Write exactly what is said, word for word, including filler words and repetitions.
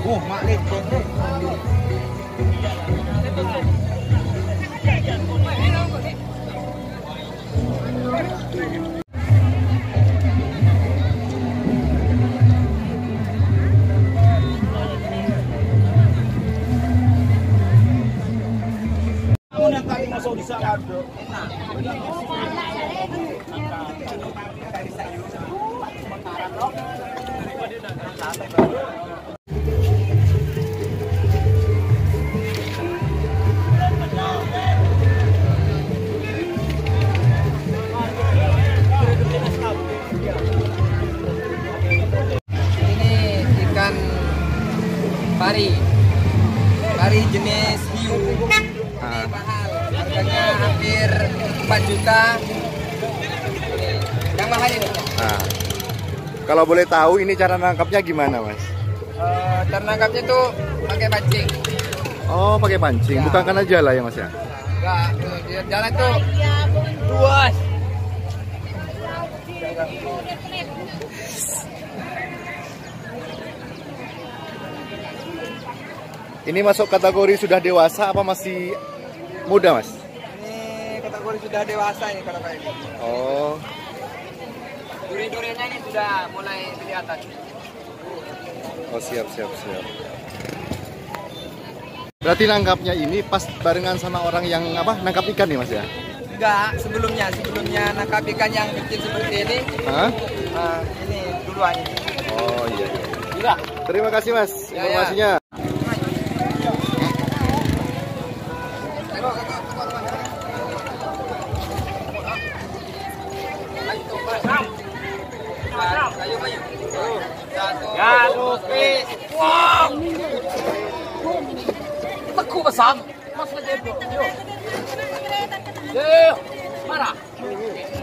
Oh, mak lecet. Yang tadi masuk di sana ada. Ini ikan pari, pari jenis hiu. Ini mahal, harganya hampir empat juta. Yang mahal ini. Nah, kalau boleh tahu ini cara nangkapnya gimana, Mas? Uh, cara nangkapnya tuh pakai pancing. Oh, pakai pancing, ya. Bukan karena jala ya, Mas ya? Enggak, jalan tuh luas. Ini masuk kategori sudah dewasa apa masih muda, Mas? Ini kategori sudah dewasa ini kalau kayak ini. Oh. Duri-durinya ini sudah mulai kelihatan. Oh, siap, siap, siap. Berarti nangkapnya ini pas barengan sama orang yang apa? Nangkap ikan nih, Mas ya? Enggak, sebelumnya, sebelumnya nangkap ikan yang kecil seperti ini. Hah? Uh, ini duluan ini. Oh, iya, iya. Juga. Terima kasih, Mas, Ya, informasinya. ya. Teku besar. Mas lagi. Yo. Yo. Marah.